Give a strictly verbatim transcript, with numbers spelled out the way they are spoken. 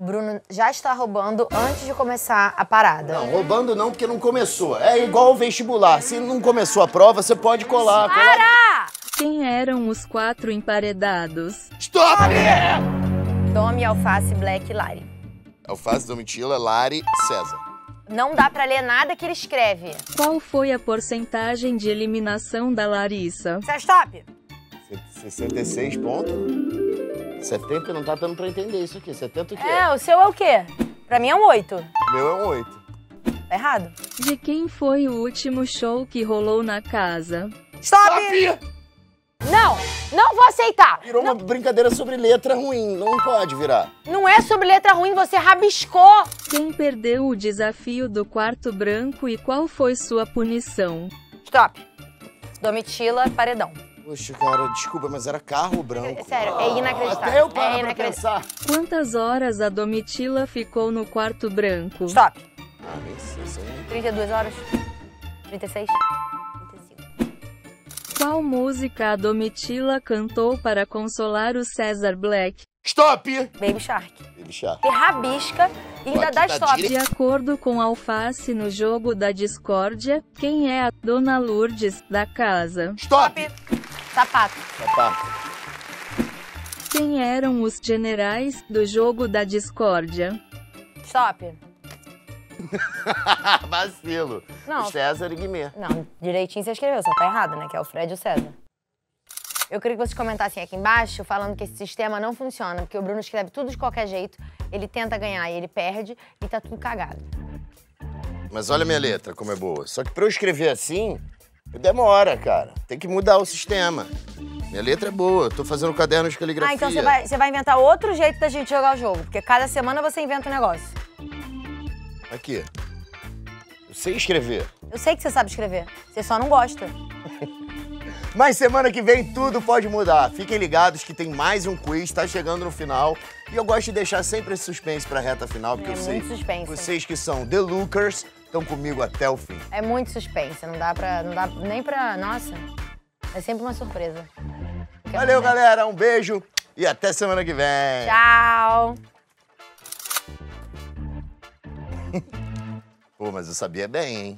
O Bruno já está roubando antes de começar a parada. Não, roubando não, porque não começou. É igual o vestibular. Se não começou a prova, você pode colar. Para! colar... Quem eram os quatro emparedados? Stop! Domi, Alface, Black e Lari. Alface, Domitila, Lari, César. Não dá pra ler nada que ele escreve. Qual foi a porcentagem de eliminação da Larissa? César, stop! sessenta e seis pontos. setenta não tá dando pra entender isso aqui. setenta o quê? É, o seu é o quê? Pra mim é um oito. Meu é um oito. Tá errado? De quem foi o último show que rolou na casa? Stop! Stop! Não! Não vou aceitar! Virou não, uma brincadeira sobre letra ruim. Não pode virar. não é sobre letra ruim, você rabiscou! Quem perdeu o desafio do quarto branco e qual foi sua punição? Stop! Domitila, paredão. Poxa, cara, desculpa, mas era carro branco. Sério, é inacreditável. Até eu paro é pra inacreditável. pensar. Quantas horas a Domitila ficou no quarto branco? Stop! Ah, nem sei, isso aí. trinta e duas horas. trinta e seis. trinta e cinco. Qual música a Domitila cantou para consolar o César Black? Stop! Baby Shark. Baby Shark. Você rabisca e ainda Aqui dá tá stop. dire- De acordo com Alface no jogo da discórdia, quem é a Dona Lourdes da casa? Stop! Sapato. Sapato. Quem eram os generais do jogo da discórdia? Stop. Vacilo. Não. César e Guimê. Não, direitinho você escreveu, só tá errado, né? Que é o Fred e o César. Eu queria que vocês comentassem aqui embaixo, falando que esse sistema não funciona, porque o Bruno escreve tudo de qualquer jeito, ele tenta ganhar e ele perde, e tá tudo cagado. Mas olha a minha letra, como é boa. Só que pra eu escrever assim, demora, cara. Tem que mudar o sistema. Minha letra é boa, eu tô fazendo caderno de caligrafia. Ah, então você vai, você vai inventar outro jeito da gente jogar o jogo, porque cada semana você inventa um negócio. Aqui. Eu sei escrever. Eu sei que você sabe escrever, você só não gosta. Mas semana que vem tudo pode mudar. Fiquem ligados que tem mais um quiz, tá chegando no final. E eu gosto de deixar sempre esse suspense pra reta final, porque É eu sei muito suspense. vocês que são The Lookers estão comigo até o fim. É muito suspense, não dá pra, não dá nem pra, nossa, é sempre uma surpresa. Valeu, galera, um beijo e até semana que vem. Tchau! Pô, mas eu sabia bem, hein?